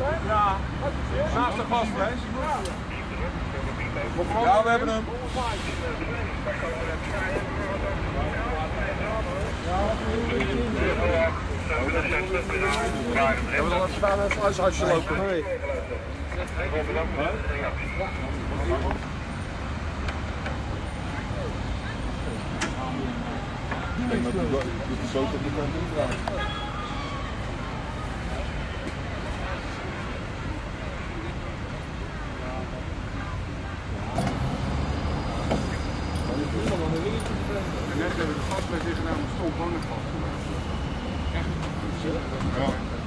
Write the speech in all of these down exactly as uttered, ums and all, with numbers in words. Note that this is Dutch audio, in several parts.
Ja. Naast de gasfles. Ja, we hebben hem. We hebben al even gedaan een sluishuisje lopen. Nee. Ik denk dat de boot op de kant indraait. Net hebben we de gasfles in gedaan, maar stond gewoon een vast. Ja.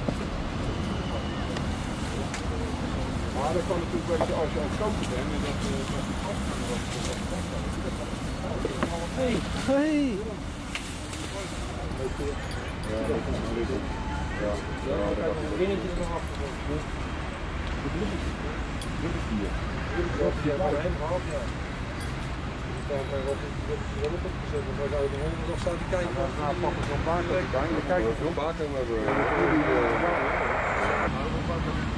Maar dat kan natuurlijk wel eens als je aan het koken bent en dat de gas Hey, hey! Ja, dat is een beetje. Ja, ja, dat is een beetje. Dit is hier. Dit is hier. Ja, ja. Dan kan je op het opgezet, want wij zouden de honden nog staan te kijken. Ja, pakken zo'n baak op de kijk. Dan kijk je zo'n baak en we hebben.